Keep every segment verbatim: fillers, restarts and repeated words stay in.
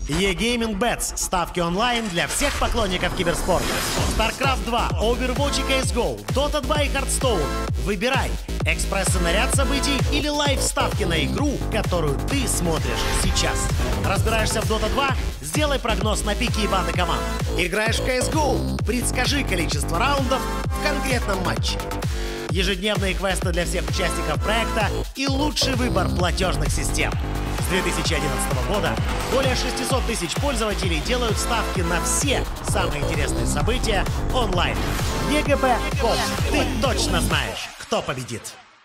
E-Gaming Bets. Ставки онлайн для всех поклонников киберспорта. StarCraft два, Overwatch и си эс го, Dota два и Hearthstone. Выбирай. Экспресс-и ряд событий или лайв-ставки на игру, которую ты смотришь сейчас. Разбираешься в Dota два? Сделай прогноз на пики и баны команд. Играешь в си эс го? Предскажи количество раундов в конкретном матче. Ежедневные квесты для всех участников проекта и лучший выбор платежных систем. С две тысячи одиннадцатого года более шестисот тысяч пользователей делают ставки на все самые интересные события онлайн. ЕГБ Код. Ты точно знаешь, кто победит.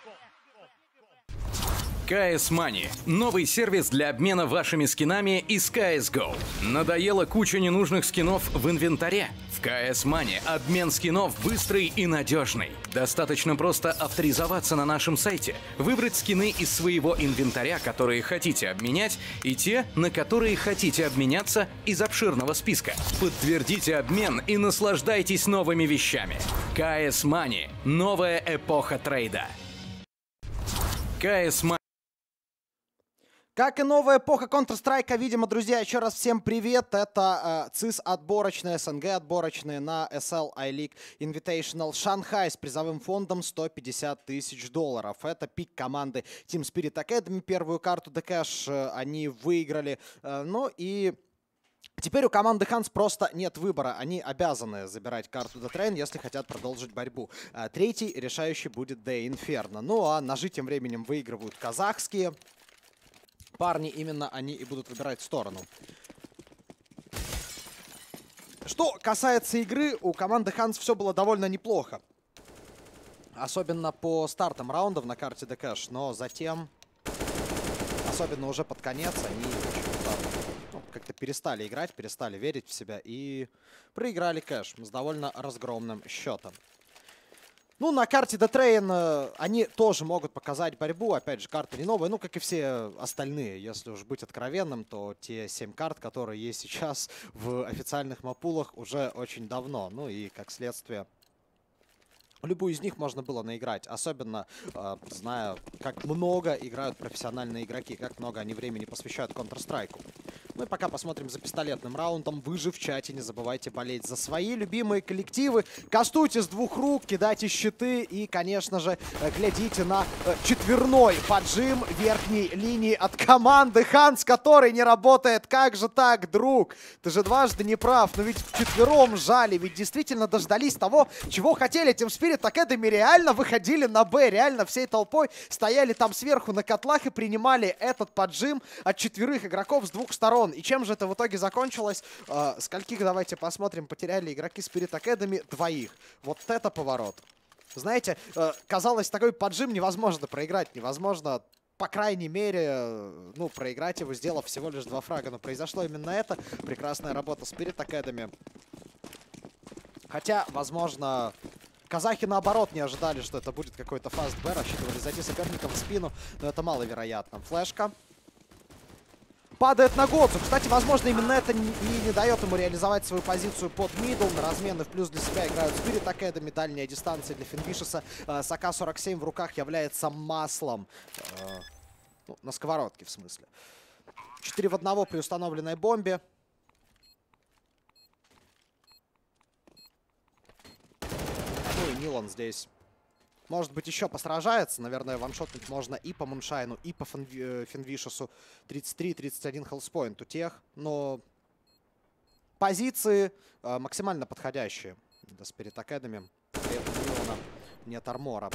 си эс Money – новый сервис для обмена вашими скинами из си эс го. Надоела куча ненужных скинов в инвентаре? В си эс Money обмен скинов быстрый и надежный. Достаточно просто авторизоваться на нашем сайте, выбрать скины из своего инвентаря, которые хотите обменять, и те, на которые хотите обменяться из обширного списка. Подтвердите обмен и наслаждайтесь новыми вещами. си эс Money – новая эпоха трейда. си эс Money. Как и новая эпоха Counter-Strike, видимо, друзья, еще раз всем привет. Это э, ЦИС отборочные, СНГ отборочные на эс эл I-League Invitational Шанхай с призовым фондом сто пятьдесят тысяч долларов. Это пик команды Team Spirit Academy. Первую карту Дэкэш э, они выиграли. Э, ну и... Теперь у команды Ханс просто нет выбора. Они обязаны забирать карту Детрейн, если хотят продолжить борьбу. А третий решающий будет Де Инферно. Ну а ножи тем временем выигрывают казахские парни. Именно они и будут выбирать сторону. Что касается игры, у команды Ханс все было довольно неплохо. Особенно по стартам раундов на карте Дэкэш. Но затем, особенно уже под конец, они ну, как-то перестали играть, перестали верить в себя и проиграли кэш с довольно разгромным счетом. Ну, на карте Детрейн э, они тоже могут показать борьбу. Опять же, карта не новая, ну, как и все остальные. Если уж быть откровенным, то те семь карт, которые есть сейчас в официальных мапулах, уже очень давно. Ну и, как следствие, любую из них можно было наиграть. Особенно, э, зная, как много играют профессиональные игроки, как много они времени посвящают Counter-Strike. Ну и пока посмотрим за пистолетным раундом. Вы же в чате не забывайте болеть за свои любимые коллективы. Кастуйте с двух рук, кидайте щиты и, конечно же, глядите на э, четверной поджим верхней линии от команды Ханс, который не работает. Как же так, друг? Ты же дважды не прав. Но ведь вчетвером жали, ведь действительно дождались того, чего хотели. Team Spirit Academy реально выходили на Б, реально всей толпой стояли там сверху на котлах и принимали этот поджим от четверых игроков с двух сторон. И чем же это в итоге закончилось? Э, скольких, давайте посмотрим, потеряли игроки Spirit Academy? Двоих. Вот это поворот. Знаете, э, казалось, такой поджим невозможно проиграть. Невозможно, по крайней мере, э, ну, проиграть его, сделав всего лишь два фрага. Но произошло именно это. Прекрасная работа Spirit Academy. Хотя, возможно... Казахи, наоборот, не ожидали, что это будет какой-то фаст-б, рассчитывали зайти соперникам в спину, но это маловероятно. Флешка. Падает на Готсу. Кстати, возможно, именно это и не дает ему реализовать свою позицию под мидл. На размены в плюс для себя играют Spirit Academy. Дальняя дистанция для Финвишеса. С а ка сорок семь в руках является маслом. Ну, на сковородке, в смысле. четыре в одного при установленной бомбе. Ну и Нилан здесь, может быть, еще посражается. Наверное, ваншотнуть можно и по Муншайну, и по Финвишесу. тридцать три тридцать один хелспоинт у тех. Но позиции э, максимально подходящие для Spirit Academy. При этом у Нилана нет армора.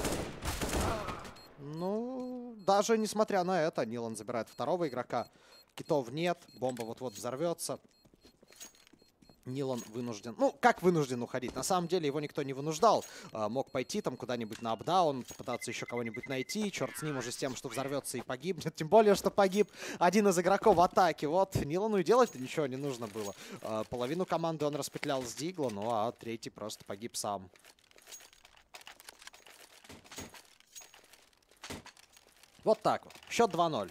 Ну, даже несмотря на это, Нилан забирает второго игрока. Китов нет, бомба вот-вот взорвется. Нилан вынужден... Ну, как вынужден уходить? На самом деле его никто не вынуждал. А, мог пойти там куда-нибудь на апдаун, попытаться еще кого-нибудь найти. Черт с ним уже с тем, что взорвется и погибнет. Тем более, что погиб один из игроков в атаке. Вот, Нилану и делать-то ничего не нужно было. А, половину команды он распетлял с Дигла, ну а третий просто погиб сам. Вот так вот. Счет два ноль.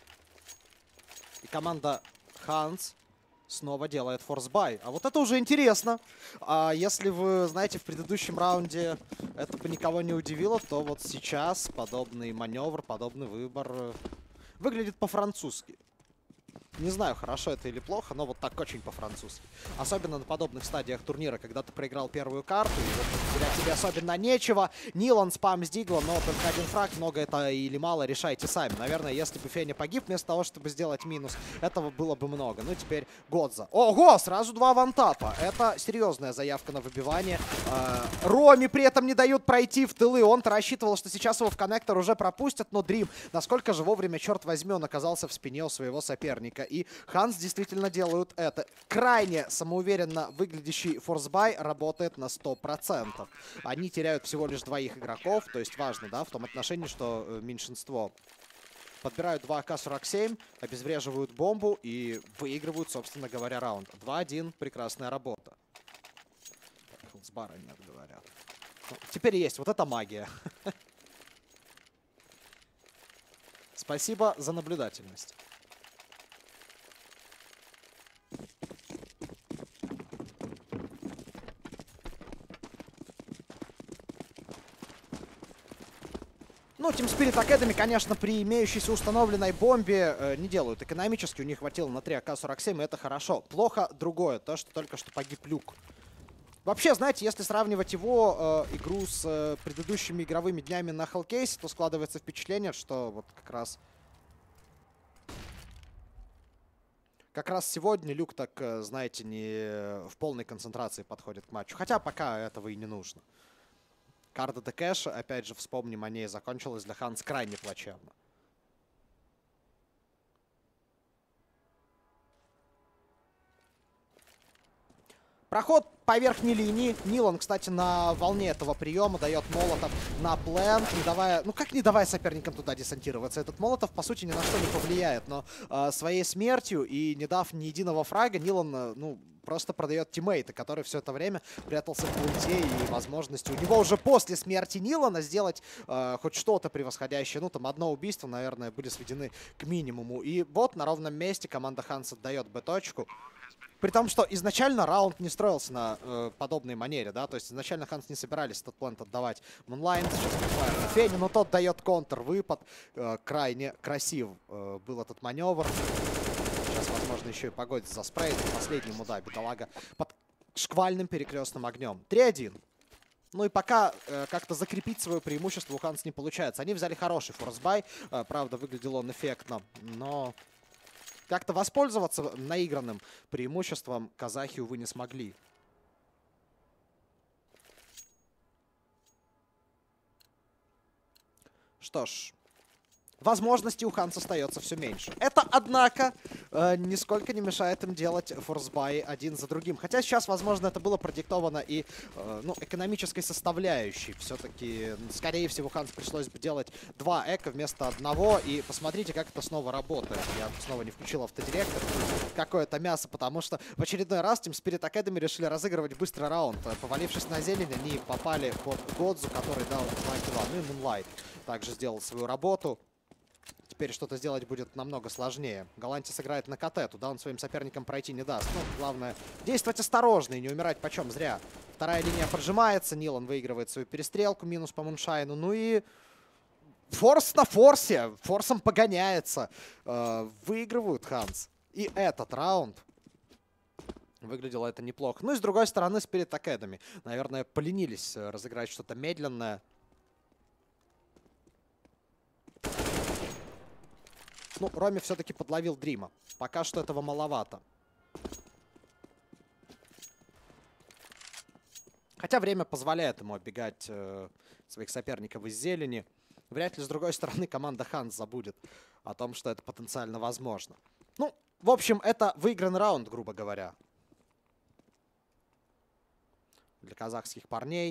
И команда Ханс снова делает форсбай. А вот это уже интересно. А если вы знаете, в предыдущем раунде это бы никого не удивило, то вот сейчас подобный маневр, подобный выбор выглядит по-французски. Не знаю, хорошо это или плохо, но вот так очень по-французски. Особенно на подобных стадиях турнира, когда ты проиграл первую карту, и вот терять тебе особенно нечего. Нилан, спам с Дигла, но только один фраг, много это или мало, решайте сами. Наверное, если бы Феня погиб вместо того, чтобы сделать минус, этого было бы много. Ну, теперь Годза. Ого, сразу два вантапа. Это серьезная заявка на выбивание. Роми при этом не дают пройти в тылы. Он-то рассчитывал, что сейчас его в коннектор уже пропустят, но Дрим, насколько же вовремя, черт возьми, он оказался в спине у своего соперника. И Ханс действительно делают это. Крайне самоуверенно выглядящий форсбай работает на сто процентов. Они теряют всего лишь двоих игроков, то есть важно, да, в том отношении, что э, меньшинство. Подбирают два А К сорок семь, обезвреживают бомбу и выигрывают, собственно говоря, раунд. два один, прекрасная работа. Хелсбара нет, говорят. Ну, теперь есть, вот это магия. Спасибо за наблюдательность. Ну, Team Spirit Academy, конечно, при имеющейся установленной бомбе э, не делают экономически. У них хватило на три А К сорок семь, и это хорошо. Плохо другое, то, что только что погиб Люк. Вообще, знаете, если сравнивать его э, игру с э, предыдущими игровыми днями на Hellcase, то складывается впечатление, что вот как раз... Как раз сегодня Люк так, э, знаете, не в полной концентрации подходит к матчу. Хотя пока этого и не нужно. Карта Дэкэш, опять же, вспомним о ней, закончилась для Ханс крайне плачевно. Проход по верхней линии. Нилан, кстати, на волне этого приема дает молотов на плент, не давая, ну как не давая соперникам туда десантироваться. Этот молотов, по сути, ни на что не повлияет, но э, своей смертью и не дав ни единого фрага, Нилан, э, ну, просто продает тиммейта, который все это время прятался в планте, и возможности у него уже после смерти Нилана сделать э, хоть что-то превосходящее. Ну, там одно убийство, наверное, были сведены к минимуму. И вот на ровном месте команда Ханс отдает Б-точку. При том, что изначально раунд не строился на э, подобной манере, да, то есть изначально Ханс не собирались этот плент отдавать в онлайн, сейчас прибывает на Фене, но тот дает контр-выпад, э, крайне красив э, был этот маневр. Сейчас, возможно, еще и погодится за спрей, последнему, да, бедолага, под шквальным перекрестным огнем. три один. Ну и пока э, как-то закрепить свое преимущество у Ханс не получается. Они взяли хороший форсбай, э, правда, выглядел он эффектно, но... Как-то воспользоваться наигранным преимуществом казахи, увы, не смогли. Что ж, возможностей у Ханс остается все меньше. Это, однако, э, нисколько не мешает им делать форсбай один за другим. Хотя сейчас, возможно, это было продиктовано и э, ну, экономической составляющей. Все-таки, скорее всего, Ханс пришлось бы делать два эко вместо одного. И посмотрите, как это снова работает. Я снова не включил автодиректор. Какое-то мясо, потому что в очередной раз Team Spirit Academy решили разыгрывать быстрый раунд. Повалившись на зелень, они попали под Годзу, который дал два килла. Ну и Moonlight также сделал свою работу. Теперь что-то сделать будет намного сложнее. Галанти сыграет на КТ, туда он своим соперникам пройти не даст. Ну, главное, действовать осторожно и не умирать почем зря. Вторая линия поджимается, Нилан выигрывает свою перестрелку, минус по Муншайну. Ну и форс на форсе, форсом погоняется. Э, выигрывают Ханс. И этот раунд выглядело это неплохо. Ну и с другой стороны, Spirit Academy. Наверное, поленились разыграть что-то медленное. Ну, Роми все-таки подловил Дрима. Пока что этого маловато. Хотя время позволяет ему оббегать э, своих соперников из зелени. Вряд ли, с другой стороны, команда Ханс забудет о том, что это потенциально возможно. Ну, в общем, это выигранный раунд, грубо говоря. Для казахских парней.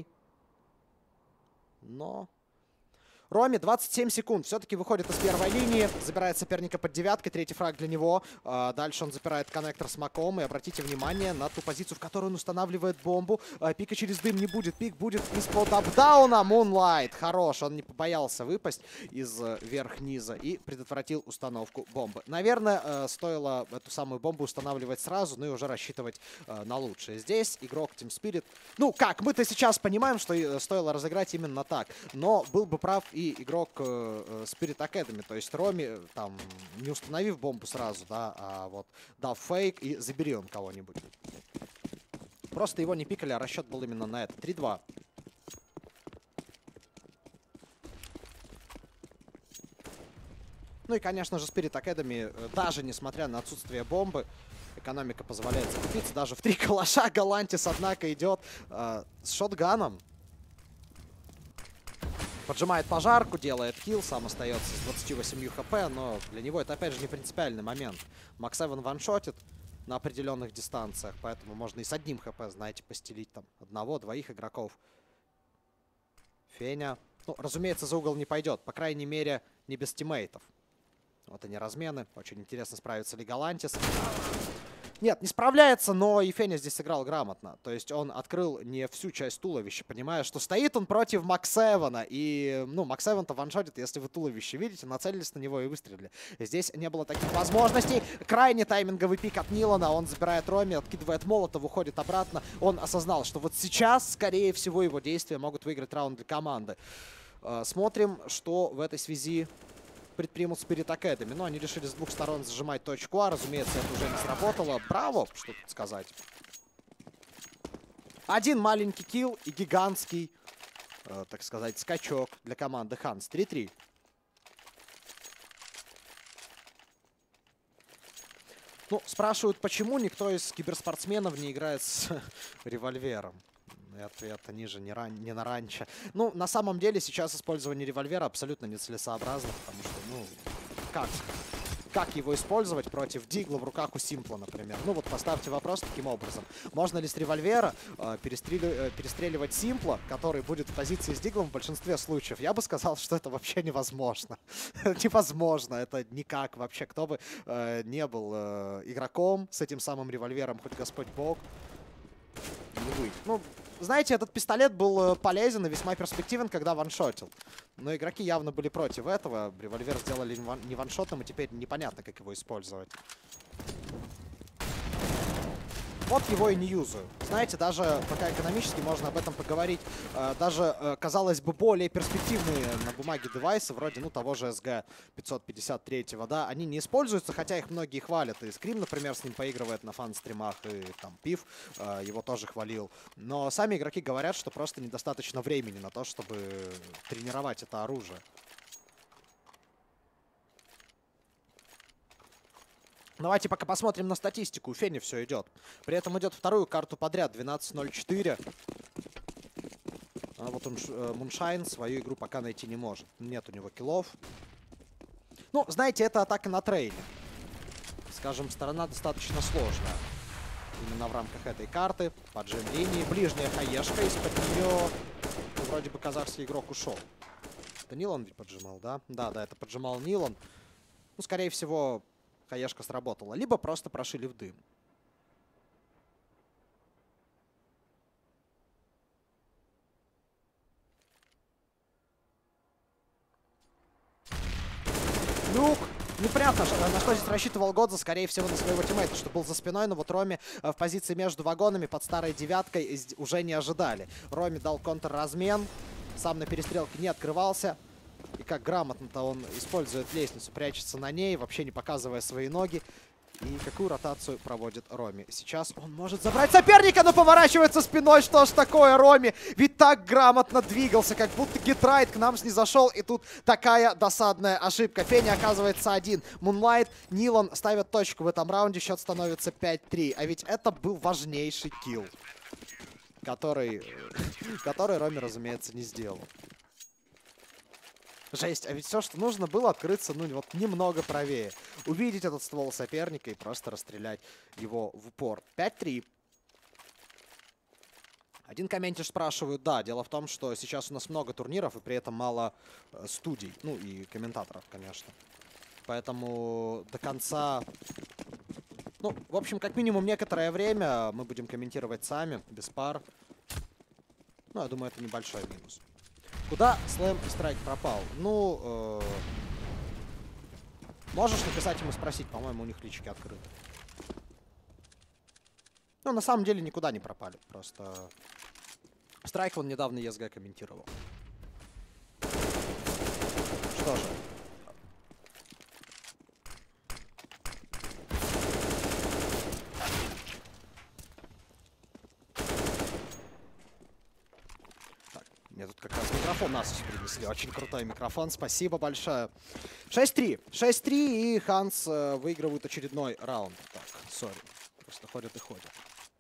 Но... Роми, двадцать семь секунд, все-таки выходит из первой линии, забирает соперника под девяткой, третий фраг для него. А, дальше он запирает коннектор с маком, и обратите внимание на ту позицию, в которой он устанавливает бомбу. А, пика через дым не будет, пик будет из-под апдауна. Moonlight, хорош, он не побоялся выпасть из э, верх-низа и предотвратил установку бомбы. Наверное, э, стоило эту самую бомбу устанавливать сразу, ну и уже рассчитывать э, на лучшее. Здесь игрок Team Spirit, ну как, мы-то сейчас понимаем, что э, стоило разыграть именно так, но был бы прав и игрок э, Spirit Academy. То есть Роми, там, не установив бомбу сразу, да, а вот дав фейк и забери он кого-нибудь. Просто его не пикали, а расчет был именно на это. три два. Ну и, конечно же, Spirit Academy, даже несмотря на отсутствие бомбы, экономика позволяет закупиться. Даже в три калаша Галантис, однако, идет э, с шотганом. Поджимает пожарку, делает килл, сам остается с двадцатью восемью хп, но для него это, опять же, не принципиальный момент. Макс Эван ваншотит на определенных дистанциях, поэтому можно и с одним хп, знаете, постелить там одного-двоих игроков. Феня, ну, разумеется, за угол не пойдет, по крайней мере, не без тиммейтов. Вот они размены. Очень интересно, справится ли Галантис. Нет, не справляется, но и Феня здесь сыграл грамотно. То есть он открыл не всю часть туловища, понимая, что стоит он против Макс Эвана. И, ну, Макс Эван-то ваншотит, если вы туловище видите, нацелились на него и выстрелили. Здесь не было таких возможностей. Крайне тайминговый пик от Нилана. Он забирает Роми, откидывает молотов, уходит обратно. Он осознал, что вот сейчас, скорее всего, его действия могут выиграть раунд для команды. Смотрим, что в этой связи предпримут Spirit Academy. Но они решили с двух сторон зажимать точку А. Разумеется, это уже не сработало. Браво, что тут сказать. Один маленький килл и гигантский, э, так сказать, скачок для команды Ханс. три три. Ну, спрашивают, почему никто из киберспортсменов не играет с револьвером. И ответ, они же не, ран... не на ранчо. Ну, на самом деле, сейчас использование револьвера абсолютно нецелесообразно, потому что, ну, как? Как его использовать против Дигла в руках у Симпла, например? Ну, вот поставьте вопрос таким образом. Можно ли с револьвера э, перестрели... э, перестреливать Симпла, который будет в позиции с Диглом в большинстве случаев? Я бы сказал, что это вообще невозможно. Невозможно, это никак вообще. Кто бы э, не был э, игроком с этим самым револьвером, хоть Господь Бог, не вы. Ну, знаете, этот пистолет был полезен и весьма перспективен, когда ваншотил. Но игроки явно были против этого. Револьвер сделали не ваншотом, и теперь непонятно, как его использовать. Вот его и не юзаю. Знаете, даже пока экономически можно об этом поговорить, э, даже, э, казалось бы, более перспективные на бумаге девайсы, вроде, ну, того же эс джи пятьсот пятьдесят три, да, они не используются, хотя их многие хвалят. И Скрим, например, с ним поигрывает на фан-стримах, и там Пив э, его тоже хвалил. Но сами игроки говорят, что просто недостаточно времени на то, чтобы тренировать это оружие. Давайте пока посмотрим на статистику. У Фени все идет. При этом идет вторую карту подряд. двенадцать ноль четыре. А вот он, э, Муншайн свою игру пока найти не может. Нет у него киллов. Ну, знаете, это атака на трейле. Скажем, сторона достаточно сложная. Именно в рамках этой карты. Поджим линии. Ближняя хаешка. Из-под нее, ну, вроде бы казахский игрок ушел. Это Нилан ведь поджимал, да? Да, да, это поджимал Нилан. Ну, скорее всего, хаешка сработала. Либо просто прошили в дым. Люк! Непонятно, на что здесь рассчитывал Годза. Скорее всего, на своего тиммейта, что был за спиной. Но вот Роми в позиции между вагонами под старой девяткой уже не ожидали. Роми дал контрразмен. Сам на перестрелке не открывался. И как грамотно-то он использует лестницу, прячется на ней, вообще не показывая свои ноги. И какую ротацию проводит Роми. Сейчас он может забрать соперника, но поворачивается спиной. Что ж такое, Роми? Ведь так грамотно двигался, как будто Гитрайт к нам снизошел. И тут такая досадная ошибка. Феня оказывается один. Мунлайт, Нилан ставят точку в этом раунде. Счет становится пять три. А ведь это был важнейший килл, который, который Роми, разумеется, не сделал. Жесть, а ведь все, что нужно было, открыться, ну, вот немного правее. Увидеть этот ствол соперника и просто расстрелять его в упор. пять три. Один комментер спрашивает, да, дело в том, что сейчас у нас много турниров и при этом мало э, студий. Ну, и комментаторов, конечно. Поэтому до конца... Ну, в общем, как минимум некоторое время мы будем комментировать сами, без пар. Ну, я думаю, это небольшой минус. Куда Слэм и Страйк пропал? Ну, э, можешь написать ему, спросить, по-моему, у них личики открыты. Ну, на самом деле никуда не пропали, просто Страйк он недавно и эс джи комментировал. что же. Так, мне тут как раз микрофон нас принесли. Очень крутой микрофон. Спасибо большое. шесть три. шесть три, и Ханс э, выигрывают очередной раунд. Так, сори. Просто ходят и ходят.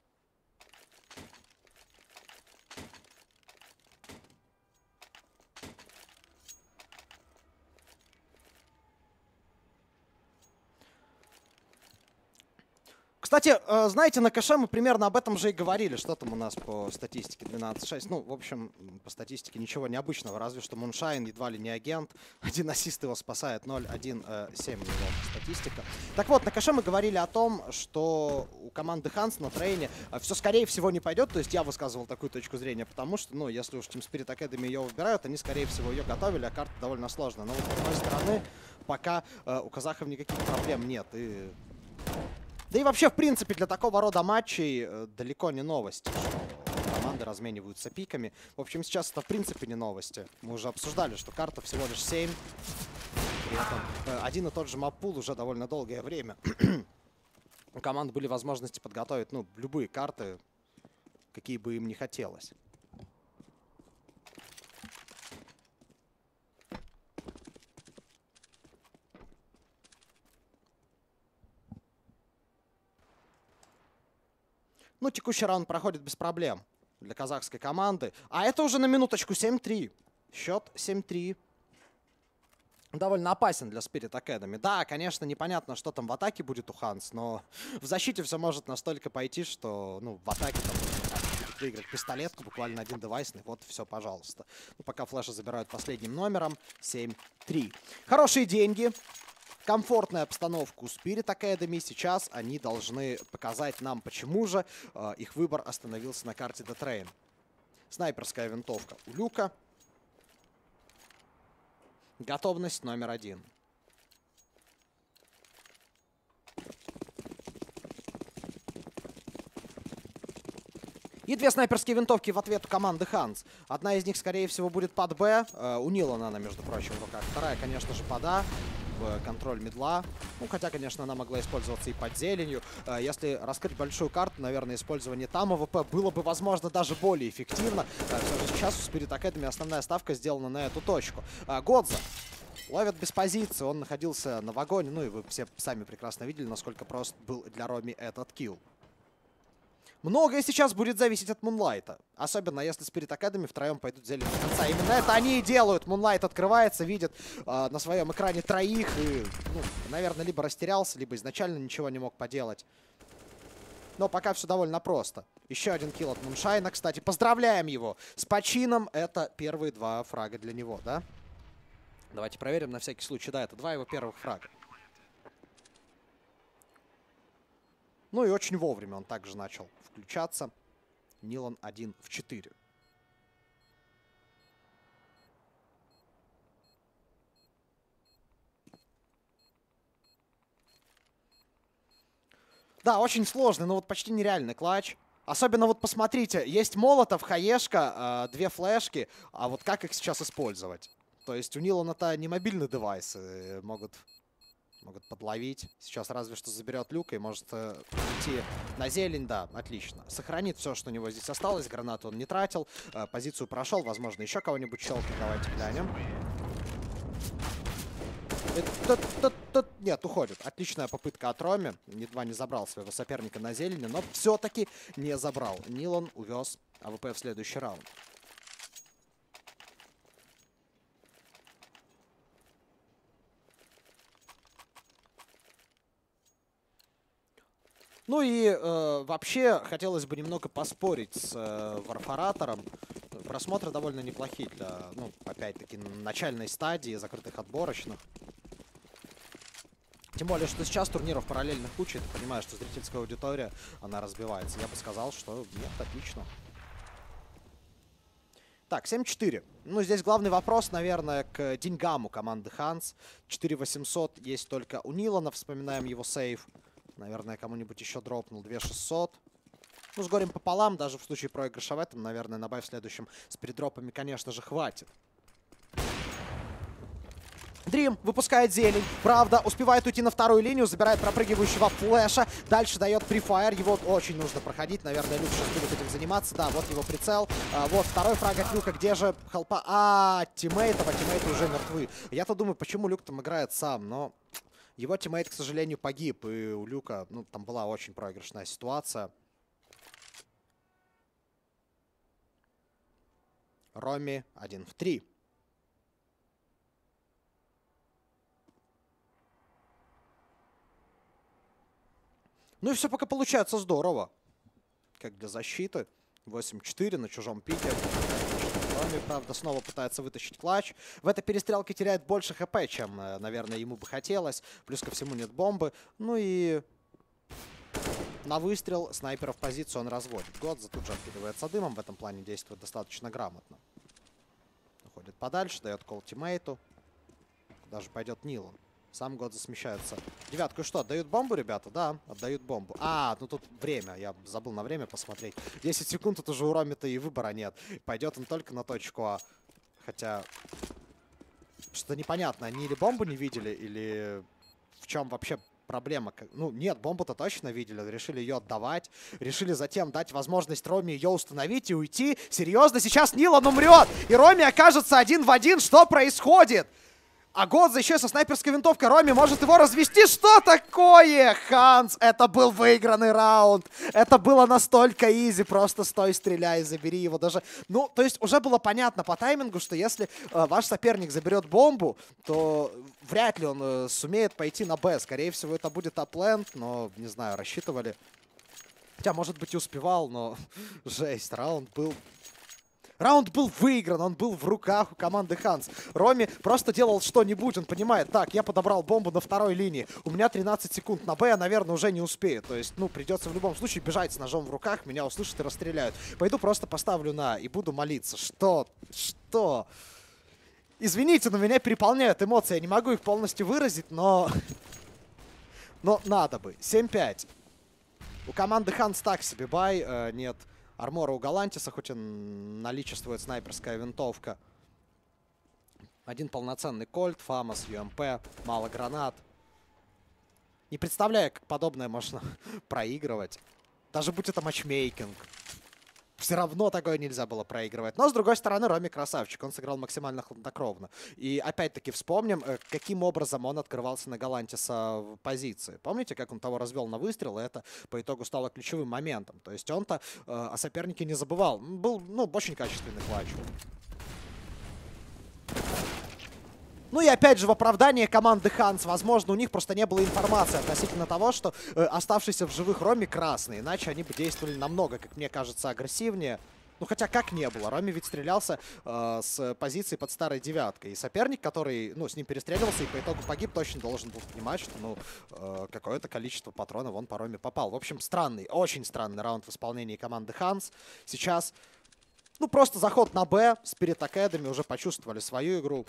Кстати, знаете, на кэше мы примерно об этом же и говорили. Что там у нас по статистике двенадцать шесть? Ну, в общем, по статистике ничего необычного. Разве что Муншайн едва ли не агент. Один ассист его спасает. ноль один семь у него статистика. Так вот, на кэше мы говорили о том, что у команды Ханс на трейне все, скорее всего, не пойдет. То есть я высказывал такую точку зрения, потому что, ну, если уж Team Spirit Academy ее выбирают, они, скорее всего, ее готовили, а карта довольно сложная. Но вот, с одной стороны, пока э, у казахов никаких проблем нет. И... Да и вообще, в принципе, для такого рода матчей э, далеко не новости, что команды размениваются пиками. В общем, сейчас это в принципе не новости. Мы уже обсуждали, что карта всего лишь семь. При этом э, один и тот же маппул уже довольно долгое время. У команд были возможности подготовить, ну, любые карты, какие бы им не хотелось. Ну, текущий раунд проходит без проблем для казахской команды. А это уже на минуточку семь три. Счет семь три. Довольно опасен для Spirit Academy. Да, конечно, непонятно, что там в атаке будет у Ханс, но в защите все может настолько пойти, что, ну, в атаке там будет выиграть пистолетку, буквально один девайсный. Вот, все, пожалуйста. Ну, пока флеши забирают последним номером. семь три. Хорошие деньги. Комфортная обстановка у Spirit Academy. Сейчас они должны показать нам, почему же э, их выбор остановился на карте The Train. Снайперская винтовка у Люка. Готовность номер один. И две снайперские винтовки в ответ у команды Ханс. Одна из них, скорее всего, будет под Б. Э, у Нилана она, между прочим, в руках. Вторая, конечно же, под А. В контроль мидла. Ну, хотя, конечно, она могла использоваться и под зеленью. Э, если раскрыть большую карту, наверное, использование там АВП было бы, возможно, даже более эффективно. Э, все же сейчас у Spirit Academy основная ставка сделана на эту точку. Э, Годза ловит без позиции. Он находился на вагоне. Ну, и вы все сами прекрасно видели, насколько прост был для Роми этот килл. Многое сейчас будет зависеть от Мунлайта. Особенно если Spirit Academy втроем пойдут в зелень до конца. Именно это они и делают. Мунлайт открывается, видит э, на своем экране троих. И, ну, наверное, либо растерялся, либо изначально ничего не мог поделать. Но пока все довольно просто. Еще один килл от Муншайна, кстати. Поздравляем его с почином. Это первые два фрага для него, да? Давайте проверим на всякий случай. Да, это два его первых фрага. Ну и очень вовремя он также начал включаться. Нилан один в четыре. Да, очень сложный, но вот почти нереальный клатч. Особенно вот посмотрите, есть молотов, хаешка, э, две флешки, а вот как их сейчас использовать? То есть у Нилана-то не мобильный девайс, э, могут... Могут подловить. Сейчас разве что заберет люк и может э, идти на зелень. Да, отлично. Сохранит все, что у него здесь осталось. Гранату он не тратил. Э, позицию прошел. Возможно, еще кого-нибудь щелкнет. Давайте глянем. Тут, тут, тут, нет, уходит. Отличная попытка от Роми. Едва не забрал своего соперника на зелени, но все-таки не забрал. Нилан увез АВП в следующий раунд. Ну и э, вообще хотелось бы немного поспорить с э, Варфаратором. Просмотры довольно неплохие для, ну, опять-таки, начальной стадии, закрытых отборочных. Тем более, что сейчас турниров параллельных куча, и ты понимаешь, что зрительская аудитория, она разбивается. Я бы сказал, что нет, отлично. Так, семь четыре. Ну, здесь главный вопрос, наверное, к деньгам у команды Ханс. четыре восемьсот есть только у Нилана, вспоминаем его сейв. Наверное, кому-нибудь еще дропнул две шестьсот. Ну, с горем пополам, даже в случае проигрыша в этом, наверное, на бай в следующем с передропами, конечно же, хватит. Дрим выпускает зелень. Правда, успевает уйти на вторую линию, забирает пропрыгивающего флеша. Дальше дает префайр. Его очень нужно проходить. Наверное, Люк сейчас будет этим заниматься. Да, вот его прицел. А, вот второй фраг от Люка. Где же хелпа? А, тиммейтов, а тиммейты уже мертвы. Я-то думаю, почему Люк там играет сам, но его тиммейт, к сожалению, погиб. И у Люка, ну, там была очень проигрышная ситуация. Роми один в три. Ну и все пока получается здорово. Как для защиты. восемь четыре на чужом пике. Роми, правда, снова пытается вытащить клатч. В этой перестрелке теряет больше хп, чем, наверное, ему бы хотелось. Плюс ко всему нет бомбы. Ну и на выстрел снайпера в позицию он разводит. Годза тут же откидывается дымом. В этом плане действует достаточно грамотно. Уходит подальше, дает кол тиммейту. Даже пойдет Нилан. Сам Годза смещается. Девятку и что, отдают бомбу, ребята? Да, отдают бомбу. А, ну тут время. Я забыл на время посмотреть. десять секунд, тут уже у Роми-то и выбора нет. Пойдет он только на точку А. Хотя, что-то непонятно. Они или бомбу не видели, или в чем вообще проблема? Ну, нет, бомбу-то точно видели. Решили ее отдавать. Решили затем дать возможность Роми ее установить и уйти. Серьезно, сейчас Нилан умрет! И Роми окажется один в один. Что происходит? А Годза еще со снайперской винтовкой. Роми может его развести. Что такое? Ханс, это был выигранный раунд. Это было настолько изи. Просто стой, стреляй, забери его. Даже, ну, то есть уже было понятно по таймингу, что если э, ваш соперник заберет бомбу, то вряд ли он э, сумеет пойти на Б. Скорее всего, это будет апленд, но, не знаю, рассчитывали. Хотя, может быть, и успевал, но жесть, раунд был... Раунд был выигран, он был в руках у команды Ханс. Роми просто делал что-нибудь, он понимает, так, я подобрал бомбу на второй линии, у меня тринадцать секунд на Б, я, наверное, уже не успею. То есть, ну, придется в любом случае бежать с ножом в руках, меня услышат и расстреляют. Пойду просто поставлю на и буду молиться. Что? Что? Извините, но меня переполняют эмоции, я не могу их полностью выразить, но... Но надо бы. семь пять. У команды Ханс так себе бай, э, нет... Армора у Галантиса, хоть и наличествует снайперская винтовка. Один полноценный кольт, Фамос, ю эм пэ, мало гранат. Не представляю, как подобное можно проигрывать. Даже будь это матчмейкинг. Все равно такое нельзя было проигрывать. Но, с другой стороны, Роми красавчик. Он сыграл максимально хладнокровно. И, опять-таки, вспомним, каким образом он открывался на Галантиса в позиции. Помните, как он того развел на выстрел? И это, по итогу, стало ключевым моментом. То есть он-то э, о сопернике не забывал. Был, ну, очень качественный клатч. Ну и опять же в оправдании команды Ханс, возможно, у них просто не было информации относительно того, что э, оставшийся в живых Роми красный. Иначе они бы действовали намного, как мне кажется, агрессивнее. Ну хотя как не было. Роми ведь стрелялся э, с позиции под старой девяткой. И соперник, который, ну, с ним перестреливался и по итогу погиб, точно должен был понимать, что, ну, э, какое-то количество патронов он по Роме попал. В общем, странный, очень странный раунд в исполнении команды Ханс. Сейчас, ну, просто заход на Б. Spirit Academy уже почувствовали свою игру.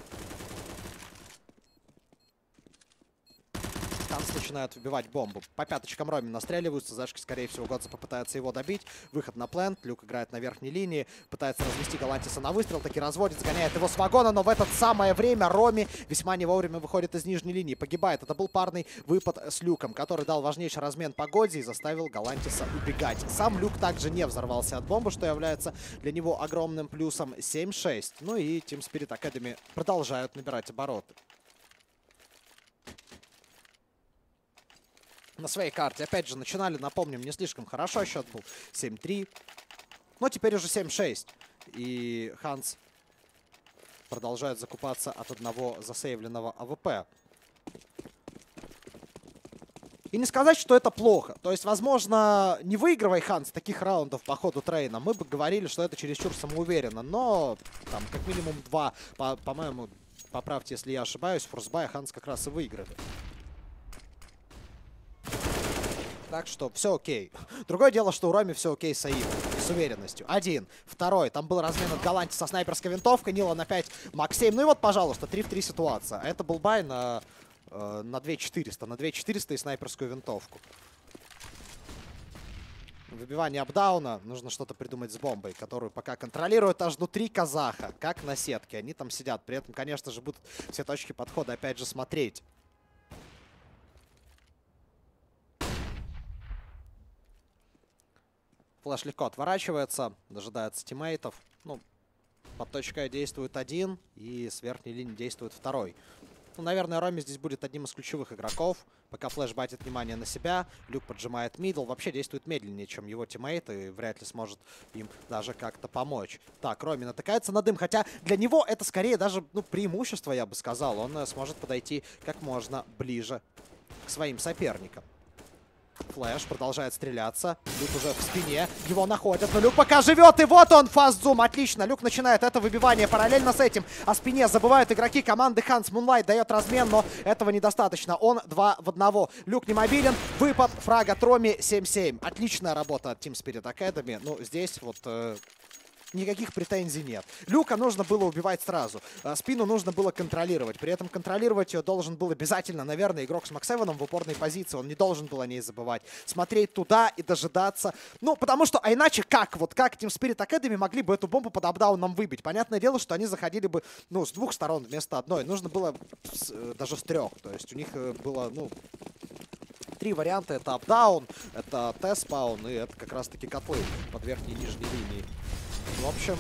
Ханс начинают выбивать бомбу. По пяточкам Роми настреливаются. Зашки, скорее всего, Годза попытается его добить. Выход на плент. Люк играет на верхней линии. Пытается развести Галантиса на выстрел. Таки разводит, сгоняет его с вагона. Но в это самое время Роми весьма не вовремя выходит из нижней линии. Погибает. Это был парный выпад с Люком, который дал важнейший размен по Годзе и заставил Галантиса убегать. Сам Люк также не взорвался от бомбы, что является для него огромным плюсом. семь шесть. Ну и Team Spirit Academy продолжают набирать обороты. На своей карте. Опять же, начинали, напомним, не слишком хорошо. Счет был семь три. Но теперь уже семь шесть. И Ханс продолжает закупаться от одного засейвленного а вэ пэ. И не сказать, что это плохо. То есть, возможно, не выигрывай Ханс таких раундов по ходу трейна, мы бы говорили, что это чересчур самоуверенно. Но там как минимум два, по-моему, по поправьте, если я ошибаюсь, форсбая Ханс как раз и выиграли. Так что все окей. Другое дело, что у Роми все окей с АИМом. С уверенностью. Один. Второй. Там был размен от Галанти со снайперской винтовкой. Нилан опять Мак семь. Ну и вот, пожалуйста, три в три ситуация. А это был бай на, э, на две четыреста. На две четыреста и снайперскую винтовку. выбивание апдауна. Нужно что-то придумать с бомбой, которую пока контролируют аж внутри казаха, как на сетке. Они там сидят. При этом, конечно же, будут все точки подхода опять же смотреть. Флэш легко отворачивается, дожидается тиммейтов. Ну, под точкой действует один, и с верхней линии действует второй. Ну, наверное, Роми здесь будет одним из ключевых игроков. Пока Флэш батит внимание на себя, Люк поджимает мидл. Вообще действует медленнее, чем его тиммейты, и вряд ли сможет им даже как-то помочь. Так, Роми натыкается на дым, хотя для него это скорее даже ну, преимущество, я бы сказал. Он сможет подойти как можно ближе к своим соперникам. Флэш продолжает стреляться. Люк уже в спине. Его находят. Но Люк пока живет. И вот он, фаст-зум. Отлично. Люк начинает это выбивание. Параллельно с этим о спине забывают игроки команды Ханс. Moonlight дает размен, но этого недостаточно. Он два в одного. Люк не мобилен. Выпад фрага Троми семь семь. Отличная работа от Team Spirit Academy. Ну, здесь вот... Э Никаких претензий нет. Люка нужно было убивать сразу. Спину нужно было контролировать. При этом контролировать ее должен был обязательно, наверное, игрок с Максевеном в упорной позиции. Он не должен был о ней забывать. Смотреть туда и дожидаться. Ну, потому что, а иначе как? Вот как Team Spirit Academy могли бы эту бомбу под апдауном выбить? Понятное дело, что они заходили бы, ну, с двух сторон вместо одной. Нужно было с, даже с трех. То есть у них было, ну... Три варианта. Это апдаун, это тест-спаун и это как раз-таки котлы под верхней и нижней линией. В общем,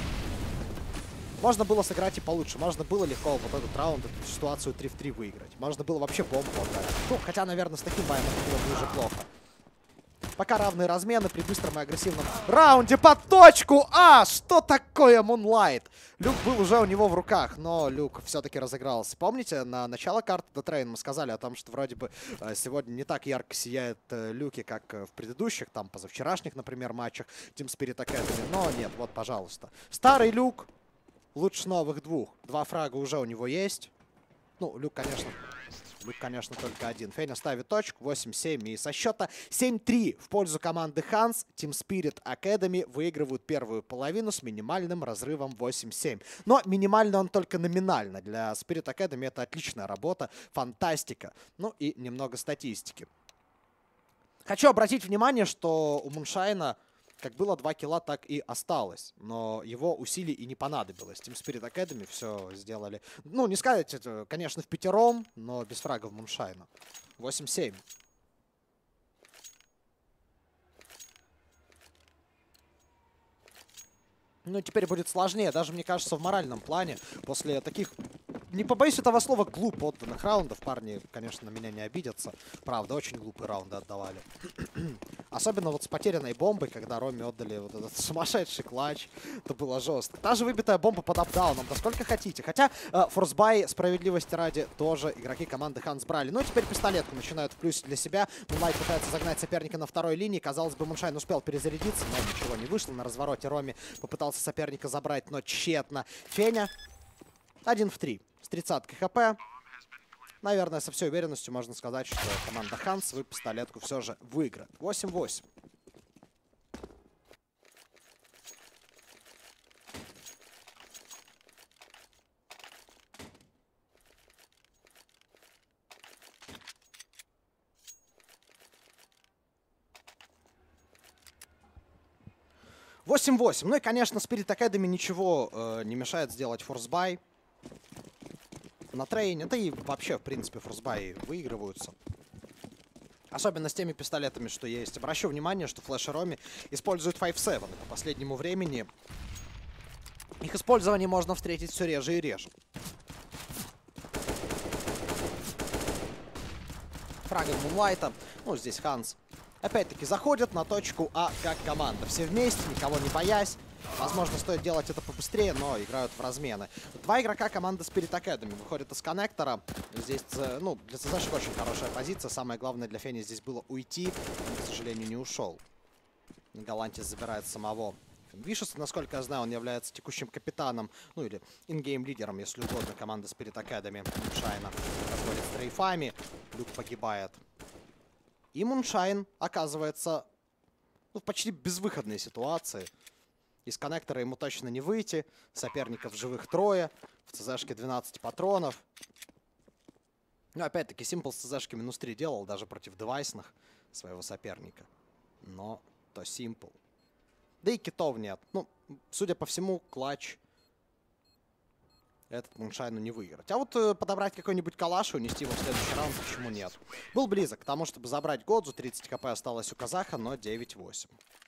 можно было сыграть и получше. Можно было легко вот этот раунд, эту ситуацию три в три выиграть. Можно было вообще бомбу отдать. Ну, хотя, наверное, с таким боем это было бы уже плохо. Пока равные размены при быстром и агрессивном раунде под точку. А, что такое Moonlight? Люк был уже у него в руках, но Люк все-таки разыгрался. Помните, на начало карты The Train мы сказали о том, что вроде бы сегодня не так ярко сияют люки, как в предыдущих, там, позавчерашних, например, матчах Team Spirit Academy. Но нет, вот, пожалуйста. Старый Люк, лучше новых двух. Два фрага уже у него есть. Ну, Люк, конечно... Люк, конечно, только один. Феня ставит точку. восемь семь. И со счета семь три в пользу команды Ханс Team Spirit Academy выигрывают первую половину с минимальным разрывом восемь семь. Но минимально он только номинально. Для Spirit Academy это отличная работа. Фантастика. Ну и немного статистики. Хочу обратить внимание, что у Муншайна как было два килла, так и осталось. Но его усилий и не понадобилось. Team Spirit Academy все сделали. Ну, не сказать, это, конечно, в пятером, но без фрагов Муншайна. восемь семь. Ну, теперь будет сложнее. Даже, мне кажется, в моральном плане. После таких, не побоюсь этого слова, глупо отданных раундов. Парни, конечно, на меня не обидятся. Правда, очень глупые раунды отдавали. Особенно вот с потерянной бомбой, когда Роми отдали вот этот сумасшедший клатч. Это было жестко. Та же выбитая бомба под апдауном. Да сколько хотите. Хотя э, форсбай, справедливости ради, тоже игроки команды Ханс брали. Ну и теперь пистолетку начинают в плюсе для себя. Moonlight пытается загнать соперника на второй линии. Казалось бы, Муншайн успел перезарядиться, но ничего не вышло. На развороте Роми попытался соперника забрать, но тщетно. Феня один в три. С тридцаткой хп. Наверное, со всей уверенностью можно сказать, что команда Ханс свою пистолетку все же выиграет. восемь восемь. восемь восемь. Ну и, конечно, Spirit Academy ничего э, не мешает сделать форсбай на трейне. Да и вообще, в принципе, форсбаи выигрываются. Особенно с теми пистолетами, что есть. Обращу внимание, что Флэш и Роми используют пять семь. По последнему времени их использование можно встретить все реже и реже. Фрагом Мунлайта. Ну, здесь Ханс. Опять-таки заходят на точку А как команда. Все вместе, никого не боясь. Возможно, стоит делать это побыстрее, но играют в размены. Два игрока команды Spirit Academy выходят из коннектора. Здесь, ну, для ЦЗшек очень хорошая позиция. Самое главное для Фени здесь было уйти. Он, к сожалению, не ушел. Галантис забирает самого Вишеса. Насколько я знаю, он является текущим капитаном, ну или ингейм-лидером, если угодно, команды Spirit Academy. Муншайна разводит стрейфами. Люк погибает. И Муншайн оказывается, ну, в почти безвыходной ситуации. Из коннектора ему точно не выйти. Соперников живых трое. В ЦЗшке двенадцать патронов. Ну, опять-таки, Симпл с ЦЗшки минус три делал даже против девайсных своего соперника. Но то Симпл. Да и китов нет. Ну, судя по всему, клатч этот Муншайну не выиграть. А вот э, подобрать какой-нибудь калаш и унести его в следующий раунд, почему нет? Был близок к тому, чтобы забрать Годзу. тридцать хп осталось у казаха, но девять восемь.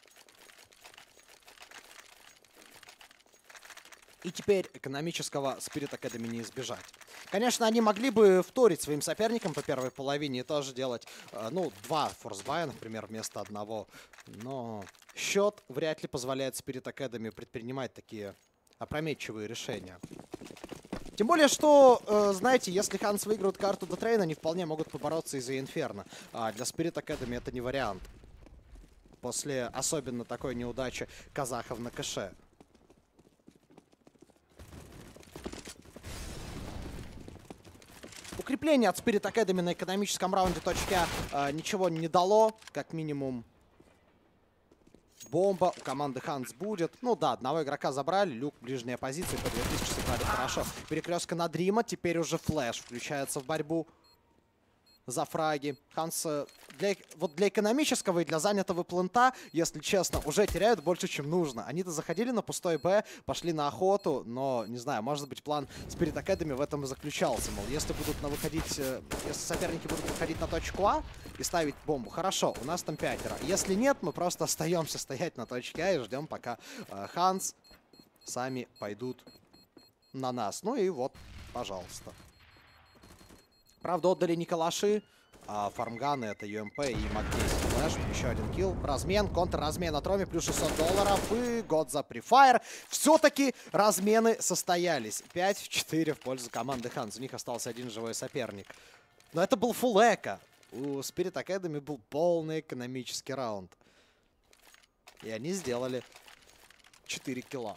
И теперь экономического Spirit Academy не избежать. Конечно, они могли бы вторить своим соперникам по первой половине и тоже делать, э, ну, два форсбая, например, вместо одного. Но счет вряд ли позволяет Spirit Academy предпринимать такие опрометчивые решения. Тем более, что, э, знаете, если Ханс выиграют карту до трейна, они вполне могут побороться из-за Инферно. А для Spirit Academy это не вариант. После особенно такой неудачи казахов на кэше. Укрепление от Spirit Academy на экономическом раунде точки А э, ничего не дало. Как минимум бомба у команды Ханс будет. Ну да, одного игрока забрали. Люк, ближняя позиция. По две тысячи сыграли хорошо. Перекрестка на Дрима. Теперь уже Флэш включается в борьбу за фраги. Ханс для, вот для экономического и для занятого плента, если честно, уже теряют больше, чем нужно. Они-то заходили на пустой Б, пошли на охоту, но, не знаю, может быть, план Spirit Academy в этом и заключался. Мол, если будут на выходить, если соперники будут выходить на точку А и ставить бомбу, хорошо, у нас там пятеро. Если нет, мы просто остаемся стоять на точке А и ждем, пока э, Ханс сами пойдут на нас. Ну и вот, пожалуйста. Правда, отдали не калаши, а фармганы. Это ю эм пи и мак десять флэш. Еще один килл. Размен, контрразмен от Роми. Плюс шестьсот долларов. И Годза префайр. Все-таки размены состоялись. пять в четыре в пользу команды Ханс. У них остался один живой соперник. Но это был фулл эко. У Spirit Academy был полный экономический раунд. И они сделали четыре килла.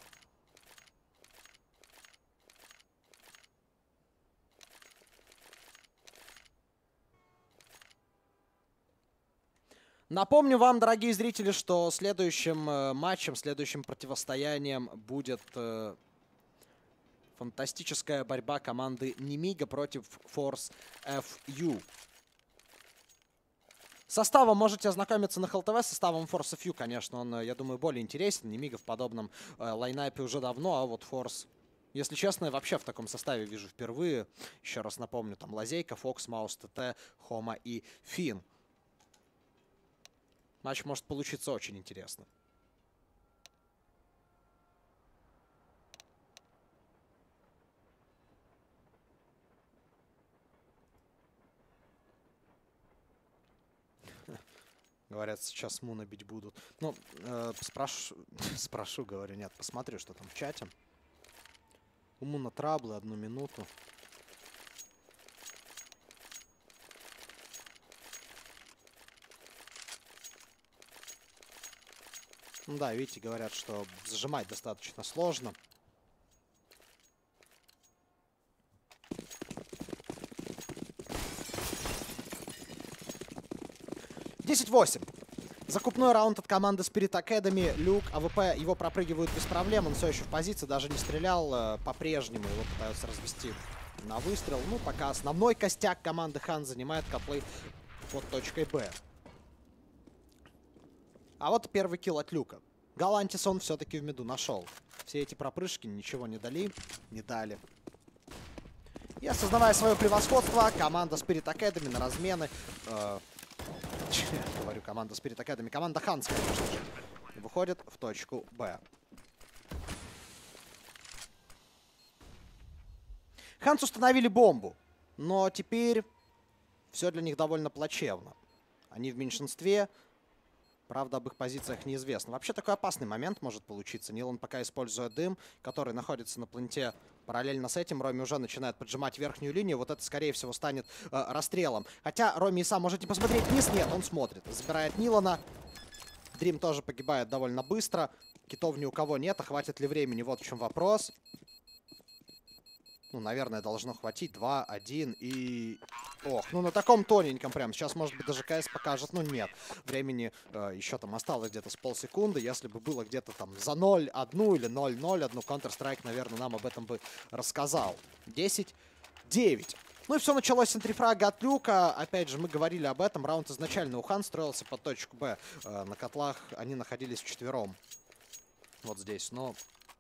Напомню вам, дорогие зрители, что следующим э, матчем, следующим противостоянием будет э, фантастическая борьба команды Немига против Force эф ю. Составом можете ознакомиться на эл тэ вэ. Составом Force эф ю, конечно, он, я думаю, более интересен. Немига в подобном э, лайнапе уже давно, а вот Force, если честно, я вообще в таком составе вижу впервые. Еще раз напомню, там Лазейка, Фокс, Маус, ТТ, Хома и Фин. Матч может получиться очень интересно. Говорят, сейчас Муна бить будут. Ну, э, спрошу, спрошу, говорю, нет, посмотрю, что там в чате. У Муна траблы, одну минуту. Ну да, видите, говорят, что зажимать достаточно сложно. десять восемь. Закупной раунд от команды Spirit Academy. Люк, АВП его пропрыгивают без проблем. Он все еще в позиции, даже не стрелял. По-прежнему его пытаются развести на выстрел. Ну, пока основной костяк команды Хан занимает котлы под точкой Б. А вот первый килл от Люка. Галантис он все-таки в миду нашел. Все эти пропрыжки ничего не дали, не дали. И осознавая свое превосходство, команда Spirit Academy на размены... Э, говорю, команда Spirit Academy, команда Ханс, конечно же, выходит в точку Б. Ханс установили бомбу, но теперь все для них довольно плачевно. Они в меньшинстве. Правда, об их позициях неизвестно. Вообще такой опасный момент может получиться. Нилан пока использует дым, который находится на пленте. Параллельно с этим Роми уже начинает поджимать верхнюю линию. Вот это, скорее всего, станет э, расстрелом. Хотя Роми и сам можете посмотреть вниз. Нет, он смотрит. Забирает Нилана. Дрим тоже погибает довольно быстро. Китов ни у кого нет. А хватит ли времени? Вот в чем вопрос. Ну, наверное, должно хватить. два, один и... Ох, ну на таком тоненьком прям. Сейчас, может быть, даже КС покажет. Ну, нет. Времени э, еще там осталось где-то с полсекунды. Если бы было где-то там за ноль одну или ноль ноль одну, Counter-Strike, наверное, нам об этом бы рассказал. десять девять. Ну и все началось с энтрифрага от люка. Опять же, мы говорили об этом. Раунд изначально у Хан строился под точку Б. Э, на котлах они находились вчетвером. Вот здесь, но...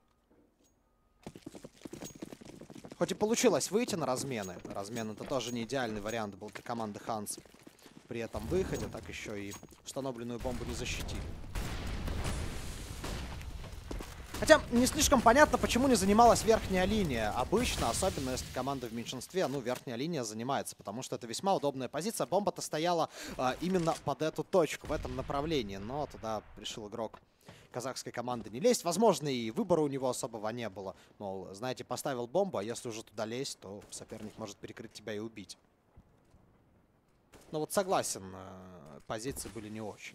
Хоть и получилось выйти на размены. Размен — это тоже не идеальный вариант был для команды Ханс. При этом выходе, так еще и установленную бомбу не защитили. Хотя не слишком понятно, почему не занималась верхняя линия. Обычно, особенно если команда в меньшинстве, ну, верхняя линия занимается, потому что это весьма удобная позиция. Бомба-то стояла а, именно под эту точку, в этом направлении. Но туда решил игрок казахской команды не лезть. Возможно, и выбора у него особого не было. Мол, знаете, поставил бомбу, а если уже туда лезть, то соперник может перекрыть тебя и убить. Ну вот согласен, позиции были не очень.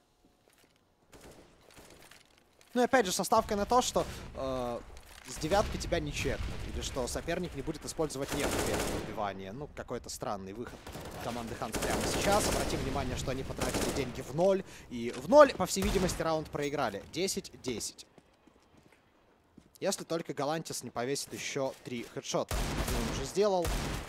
Ну и опять же, со ставкой на то, что э, с девятки тебя не чекнут. Или что соперник не будет использовать некоторые убивания. Ну, какой-то странный выход команды Ханс прямо сейчас. Обратим внимание, что они потратили деньги в ноль. И в ноль, по всей видимости, раунд проиграли. десять десять. Если только Галантис не повесит еще три хедшота. Он уже сделал.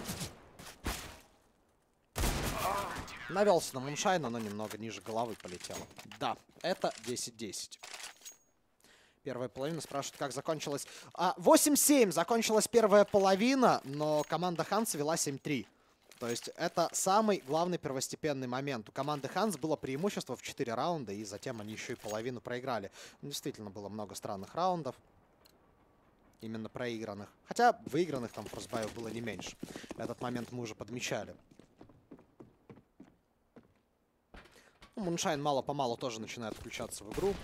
Навелся на Муншайна, но немного ниже головы полетело. Да, это десять десять. Первая половина. Спрашивают, как закончилась. А, восемь семь закончилась первая половина, но команда Ханс вела семь три. То есть это самый главный первостепенный момент. У команды Ханс было преимущество в четыре раунда, и затем они еще и половину проиграли. Действительно было много странных раундов. Именно проигранных. Хотя выигранных там форсбаев было не меньше. Этот момент мы уже подмечали. Ну, Муншайн мало-помалу тоже начинает включаться в игру.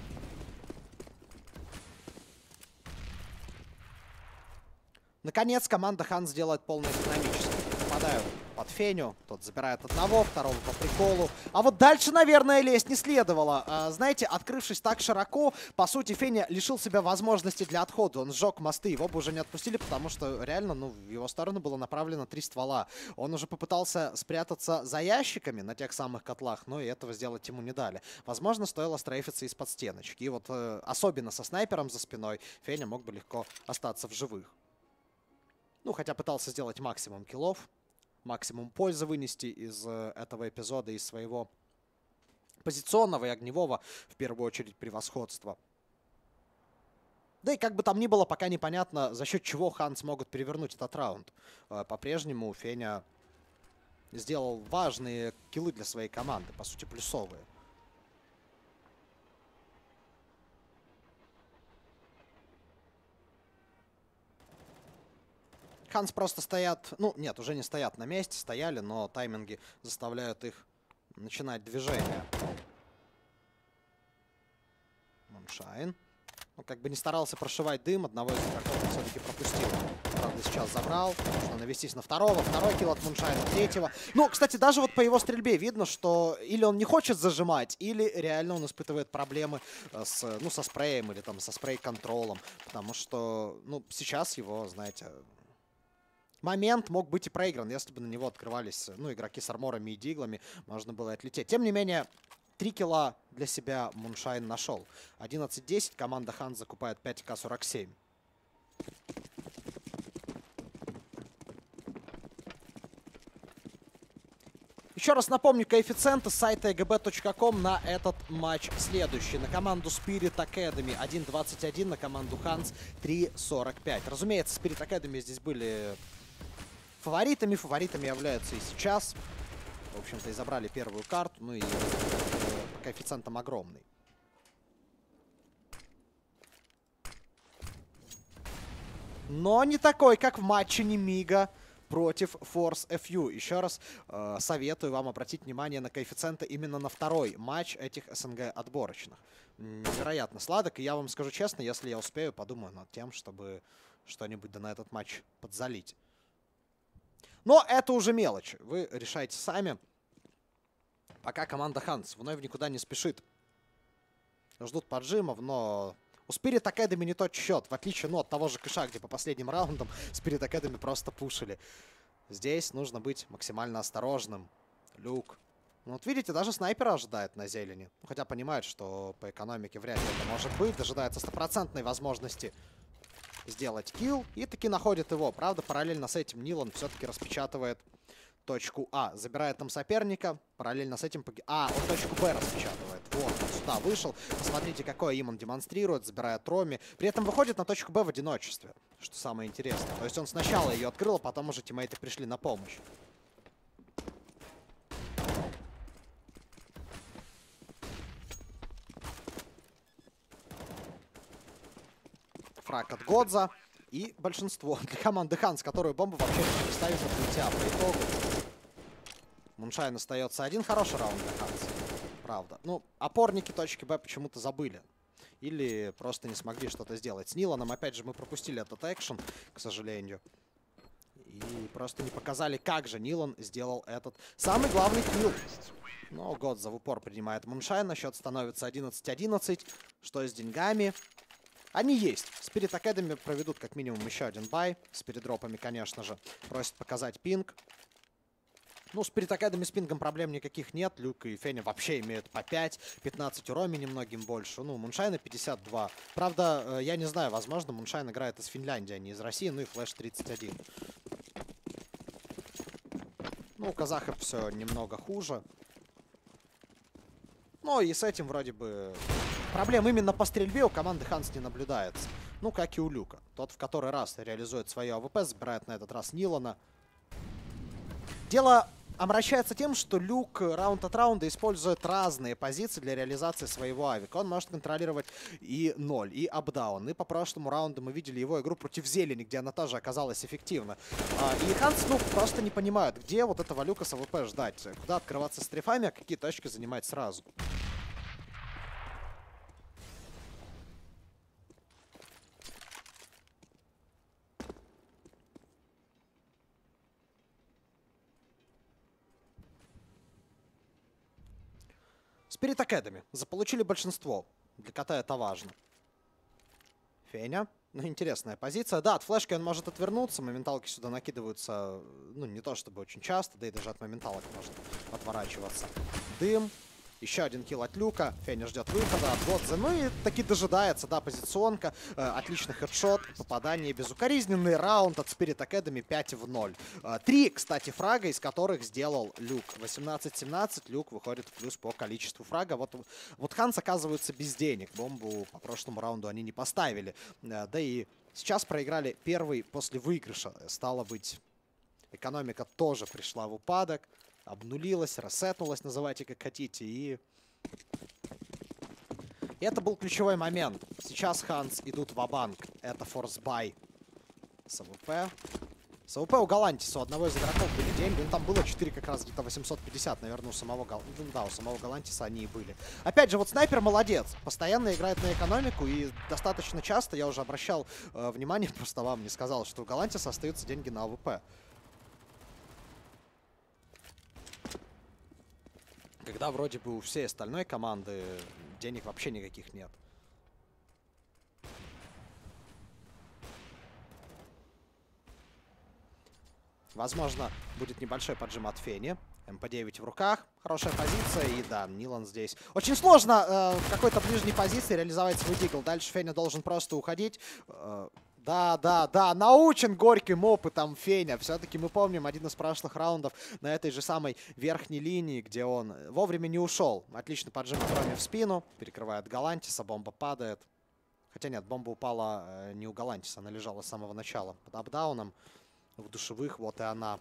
Наконец, команда Ханс делает полное экономическое. Попадают под Феню. Тот забирает одного, второго по приколу. А вот дальше, наверное, лезть не следовало. А, знаете, открывшись так широко, по сути, Феня лишил себя возможности для отхода. Он сжег мосты, его бы уже не отпустили, потому что реально, ну, в его сторону было направлено три ствола. Он уже попытался спрятаться за ящиками на тех самых котлах, но и этого сделать ему не дали. Возможно, стоило стрейфиться из-под стеночки. И вот, э, особенно со снайпером за спиной, Феня мог бы легко остаться в живых. Ну, хотя пытался сделать максимум киллов, максимум пользы вынести из э, этого эпизода, из своего позиционного и огневого, в первую очередь, превосходства. Да и как бы там ни было, пока непонятно, за счет чего Хан смогут перевернуть этот раунд. Э, по-прежнему Феня сделал важные киллы для своей команды, по сути, плюсовые. Ханс просто стоят, ну нет, уже не стоят на месте, стояли, но тайминги заставляют их начинать движение. Муншайн. Ну, как бы не старался прошивать дым, одного из игроков все-таки пропустил. Правда, сейчас забрал. Нужно навестись на второго. Второй килл от Муншайна, третьего. Ну, кстати, даже вот по его стрельбе видно, что или он не хочет зажимать, или реально он испытывает проблемы с, ну, со спреем или там со спрей-контролом. Потому что, ну, сейчас его, знаете... Момент мог быть и проигран, если бы на него открывались, ну, игроки с арморами и диглами, можно было отлететь. Тем не менее, три килла для себя Муншайн нашел. одиннадцать десять, команда Хан закупает пять ка сорок семь. Еще раз напомню, коэффициенты с сайта и джи би точка ком на этот матч следующий. На команду Spirit Academy один двадцать один, на команду Ханс три сорок пять. Разумеется, Spirit Academy здесь были фаворитами. Фаворитами являются и сейчас. В общем-то, и забрали первую карту. Ну и по коэффициентам огромный. Но не такой, как в матче Немига против Force эф ю. Еще раз э, советую вам обратить внимание на коэффициенты именно на второй матч этих эс эн гэ отборочных. Невероятно сладок. И я вам скажу честно, если я успею, подумаю над тем, чтобы что-нибудь да на этот матч подзалить. Но это уже мелочь. Вы решайте сами. Пока команда Ханс вновь никуда не спешит. Ждут поджимов, но... У Spirit Academy не тот счет. В отличие, ну, от того же Кыша, где по последним раундам Spirit Academy просто пушили. Здесь нужно быть максимально осторожным. Люк. Ну, вот видите, даже снайпера ожидает на зелени. Хотя понимает, что по экономике вряд ли это может быть. Дожидается стопроцентной возможности сделать килл. И таки находит его. Правда, параллельно с этим Нилан все-таки распечатывает точку А. Забирает там соперника. Параллельно с этим... А, он точку Б распечатывает. Вот, он сюда вышел. Посмотрите, какой им он демонстрирует. Забирает Роми. При этом выходит на точку Б в одиночестве. Что самое интересное. То есть он сначала ее открыл, а потом уже тиммейты пришли на помощь. Фраг от Годза. И большинство для команды Ханс, которую бомбу вообще не ставит от ультя. По итогу Муншайн остается один. Хороший раунд для Ханс. Правда. Ну, опорники точки Б почему-то забыли. Или просто не смогли что-то сделать. С Ниланом, опять же, мы пропустили этот экшен, к сожалению. И просто не показали, как же Нилан сделал этот самый главный килл. Но Годза в упор принимает Муншайна. Счет становится одиннадцать одиннадцать. Что с деньгами? Они есть. Spirit Academy проведут как минимум еще один бай. С передропами, конечно же. Просят показать пинг. Ну, Spirit Academy с пингом проблем никаких нет. Люк и Феня вообще имеют по пять. пятнадцать у Роми, немногим больше. Ну, Муншайна пятьдесят два. Правда, я не знаю, возможно, Муншайн играет из Финляндии, а не из России. Ну и Флэш тридцать один. Ну, у казахов все немного хуже. Ну, и с этим вроде бы... Проблем именно по стрельбе у команды Ханс не наблюдается. Ну, как и у Люка. Тот в который раз реализует свое АВП, забирает на этот раз Нилана. Дело омрачается тем, что Люк раунд от раунда использует разные позиции для реализации своего авика. Он может контролировать и ноль, и апдаун. И по прошлому раунду мы видели его игру против Зелени, где она тоже оказалась эффективна. И Ханс, ну, просто не понимают, где вот этого Люка с АВП ждать. Куда открываться стрейфами, а какие точки занимать сразу. Spirit Academy. Заполучили большинство. Для кота это важно. Феня. Ну, интересная позиция. Да, от флешки он может отвернуться. Моменталки сюда накидываются, ну, не то чтобы очень часто. Да и даже от моменталок может отворачиваться. Дым. Еще один килл от Люка. Феня ждет выхода от Годзе. Ну и таки дожидается, да, позиционка. Э, отличный хедшот. Попадание. Безукоризненный раунд от Spirit Academy пять в ноль. Э, три, кстати, фрага, из которых сделал Люк. восемнадцать семнадцать. Люк выходит в плюс по количеству фрага. Вот, вот Ханс оказывается без денег. Бомбу по прошлому раунду они не поставили. Э, да и сейчас проиграли первый после выигрыша. Стало быть, экономика тоже пришла в упадок. Обнулилась, рассетнулась, называйте как хотите. И... и это был ключевой момент. Сейчас Ханс идут ва-банк. Это форс-бай с АВП. С АВП у Галантиса, у одного из игроков были деньги. Ну, там было четыре как раз, где-то восемьсот пятьдесят, наверное, у самого Гал... ну, да, у самого Галантиса они и были. Опять же, вот снайпер молодец. Постоянно играет на экономику. И достаточно часто, я уже обращал э, внимание, просто вам не сказал, что у Галантиса остаются деньги на АВП. Когда вроде бы у всей остальной команды денег вообще никаких нет. Возможно, будет небольшой поджим от Фени. эм пэ девять в руках. Хорошая позиция. И да, Нилан здесь. Очень сложно э, в какой-то ближней позиции реализовать свой дигл. Дальше Феня должен просто уходить. Э, Да, да, да, научен горьким опытом Феня. Все-таки мы помним один из прошлых раундов на этой же самой верхней линии, где он вовремя не ушел. Отлично поджим от Роми в спину. Перекрывает Галантиса, бомба падает. Хотя нет, бомба упала э, не у Галантиса, она лежала с самого начала под апдауном. В душевых, вот и она.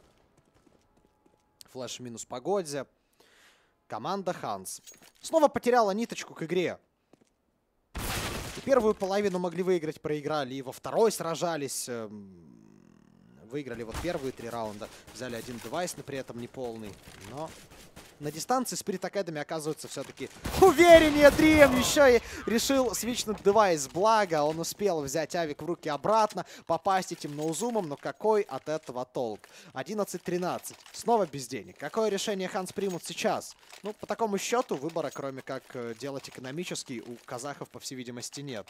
Флэш минус по Годзе. Команда Ханс снова потеряла ниточку к игре. И первую половину могли выиграть, проиграли. И во второй сражались. Выиграли вот первые три раунда. Взяли один девайс, но при этом не полный. Но на дистанции Spirit Academy оказывается все-таки увереннее. Дрим еще и решил свичнуть девайс. Благо, он успел взять авик в руки обратно, попасть этим ноузумом. Но какой от этого толк? одиннадцать тринадцать. Снова без денег. Какое решение Ханс примут сейчас? Ну, по такому счету, выбора, кроме как делать экономический, у казахов, по всей видимости, нет.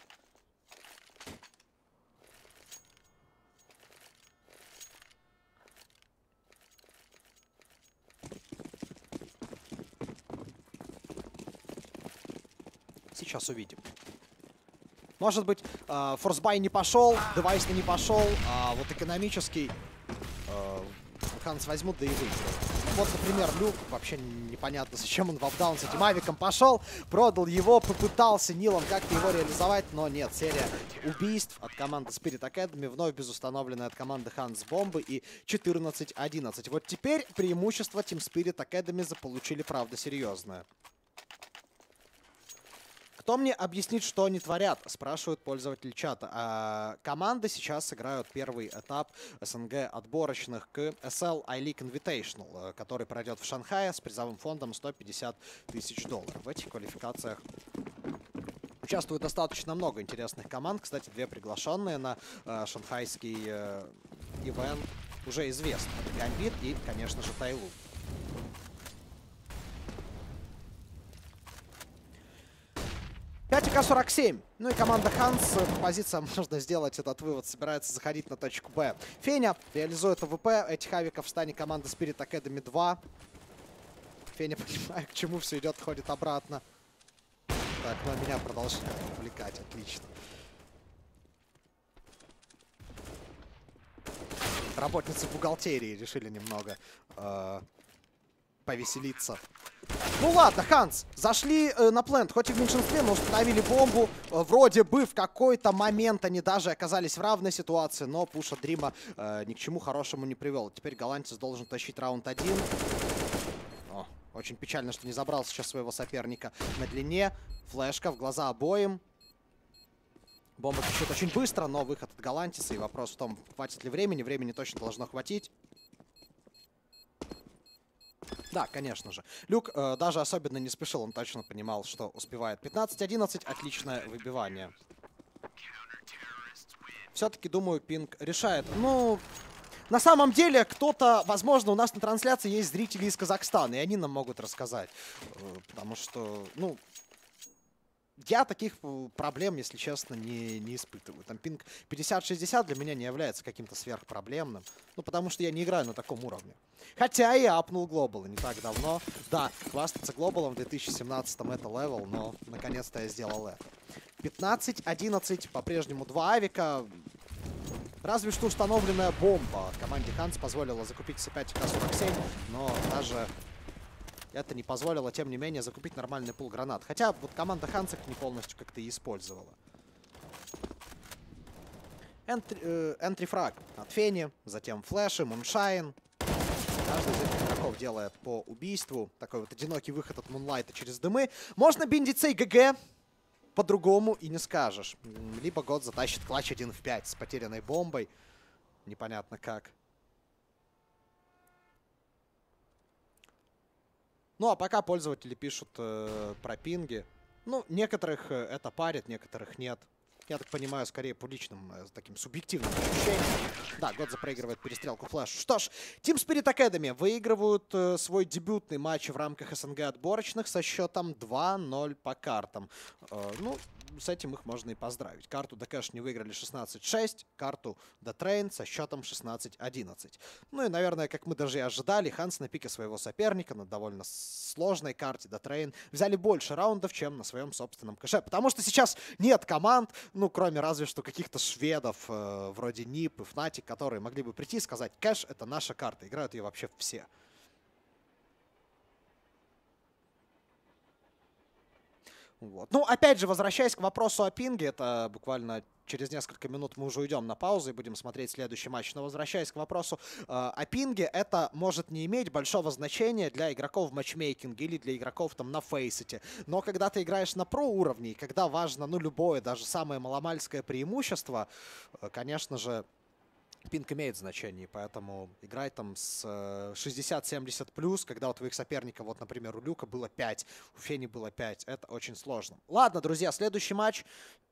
Сейчас увидим. Может быть, э, форсбай не пошел, девайсный не пошел, а вот экономический э, Ханс возьмут, да и выиграют. Вот, например, Люк, вообще непонятно, зачем он в апдаун с этим авиком пошел, продал его, попытался Нилом как-то его реализовать, но нет, серия убийств от команды Spirit Academy, вновь безустановленная от команды Ханс бомбы и четырнадцать одиннадцать. Вот теперь преимущество Team Spirit Academy заполучили, правда, серьезное. Кто мне объяснит, что они творят, спрашивают пользователи чата. А, команды сейчас сыграют первый этап СНГ отборочных к эс эл I-League Invitational, который пройдет в Шанхае с призовым фондом сто пятьдесят тысяч долларов. В этих квалификациях участвует достаточно много интересных команд. Кстати, две приглашенные на э, шанхайский э, ивент уже известны. Это Гамбит и, конечно же, Тайлу. пять ка сорок семь. Ну и команда Ханс, по позициям можно сделать этот вывод, собирается заходить на точку Б. Феня реализует АВП этих авиков в стане команды Spirit Academy два. Феня, понимаю, к чему все идет, ходит обратно. Так, ну меня продолжает увлекать, отлично. Работницы бухгалтерии решили немного э, повеселиться. Ну ладно, Ханс, зашли э, на плент, хоть и в меньшинстве, но установили бомбу. Э, вроде бы в какой-то момент они даже оказались в равной ситуации, но пуш от Дрима э, ни к чему хорошему не привел. Теперь голландец должен тащить раунд один. О, очень печально, что не забрал сейчас своего соперника на длине. Флешка в глаза обоим. Бомба пишет очень быстро, но выход от голландца. И вопрос в том, хватит ли времени. Времени точно должно хватить. Да, конечно же. Люк э, даже особенно не спешил, он точно понимал, что успевает. пятнадцать одиннадцать, отличное выбивание. Все-таки, думаю, пинг решает. Ну, на самом деле, кто-то, возможно, у нас на трансляции есть зрители из Казахстана, и они нам могут рассказать. Э, потому что, ну... Я таких проблем, если честно, не, не испытываю. Там пинг пятьдесят шестьдесят для меня не является каким-то сверхпроблемным. Ну, потому что я не играю на таком уровне. Хотя и апнул глобалы не так давно. Да, хвастаться глобалом в две тысячи семнадцатом это левел, но наконец-то я сделал это. пятнадцать одиннадцать, по-прежнему два авика. Разве что установленная бомба команде Ханс позволила закупить си пять ка сорок семь, но даже... это не позволило, тем не менее, закупить нормальный пул гранат. Хотя вот команда Ханс их не полностью как-то и использовала. Энтри-фраг э, от Фени, затем флеши, Муншайн. Каждый из этих игроков делает по убийству. Такой вот одинокий выход от Мунлайта через дымы. Можно биндить цей ГГ. По-другому и не скажешь. Либо год затащит клатч один в пять с потерянной бомбой. Непонятно как. Ну, а пока пользователи пишут э, про пинги. Ну, некоторых э, это парит, некоторых нет. Я так понимаю, скорее по личным, э, таким субъективным ощущениям. Да, Годза проигрывает перестрелку Флэш. Что ж, Team Spirit Academy выигрывают э, свой дебютный матч в рамках СНГ отборочных со счетом два ноль по картам. Э, ну, с этим их можно и поздравить. Карту ДКэш не выиграли шестнадцать шесть, карту Детрейн со счетом шестнадцать одиннадцать. Ну и, наверное, как мы даже и ожидали, Ханс на пике своего соперника на довольно сложной карте Детрейн взяли больше раундов, чем на своем собственном кэше. Потому что сейчас нет команд, ну, кроме разве что каких-то шведов, э, вроде нип и Фнатик, которые могли бы прийти и сказать: кэш — это наша карта. Играют ее вообще все. Вот. Ну, опять же, возвращаясь к вопросу о пинге, это буквально через несколько минут мы уже уйдем на паузу и будем смотреть следующий матч. Но возвращаясь к вопросу э, о пинге, это может не иметь большого значения для игроков в матчмейкинге или для игроков там на фейсете. Но когда ты играешь на про уровне, и когда важно, ну, любое, даже самое маломальское преимущество, э, конечно же, пинг имеет значение, поэтому играть там с шестьдесят семьдесят плюс, когда у твоих соперников, вот, например, у Люка было пять, у Фени было пять, это очень сложно. Ладно, друзья, следующий матч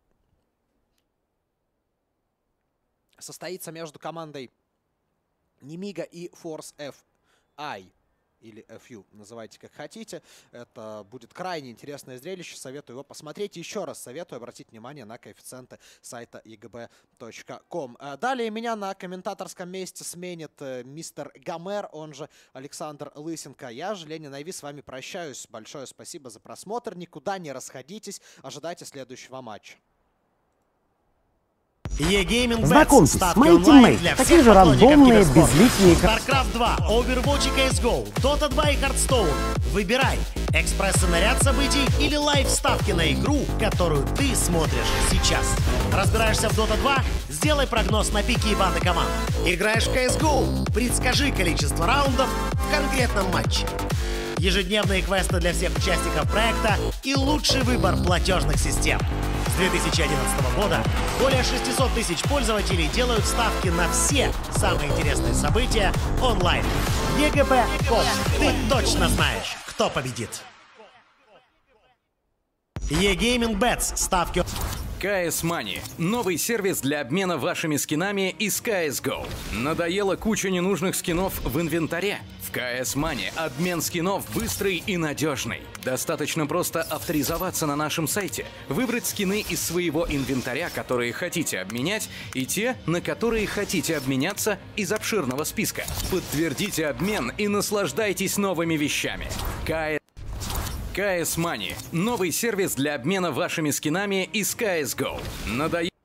состоится между командой Немига и Force эф ай. Или эф ю, называйте как хотите. Это будет крайне интересное зрелище. Советую его посмотреть. Еще раз советую обратить внимание на коэффициенты сайта и джи би точка ком. Далее меня на комментаторском месте сменит мистер Гомер, он же Александр Лысенко. Я же, Ленин Айви, с вами прощаюсь. Большое спасибо за просмотр. Никуда не расходитесь. Ожидайте следующего матча. E-Gaming Bets. Знакомьтесь, Ставки мои онлайн тиммейты. для Такие всех же поклонников рандомные, киберспорта. безликие, как... StarCraft два, Overwatch и си эс го, Дота два и Hearthstone. Выбирай экспресс-наряд событий или лайв-ставки на игру, которую ты смотришь сейчас. Разбираешься в Дота два? Сделай прогноз на пики и баны команд. Играешь в си эс го? Предскажи количество раундов в конкретном матче. Ежедневные квесты для всех участников проекта и лучший выбор платежных систем. С две тысячи одиннадцатого года более шестисот тысяч пользователей делают ставки на все самые интересные события онлайн. и джи пи точка ком. Ты точно знаешь, кто победит. E-Gaming Bets. Ставки... си эс Money – новый сервис для обмена вашими скинами из си эс го. Надоела куча ненужных скинов в инвентаре? В си эс Money обмен скинов быстрый и надежный. Достаточно просто авторизоваться на нашем сайте, выбрать скины из своего инвентаря, которые хотите обменять, и те, на которые хотите обменяться из обширного списка. Подтвердите обмен и наслаждайтесь новыми вещами. си эс си эс Money – новый сервис для обмена вашими скинами из си эс го. Надоело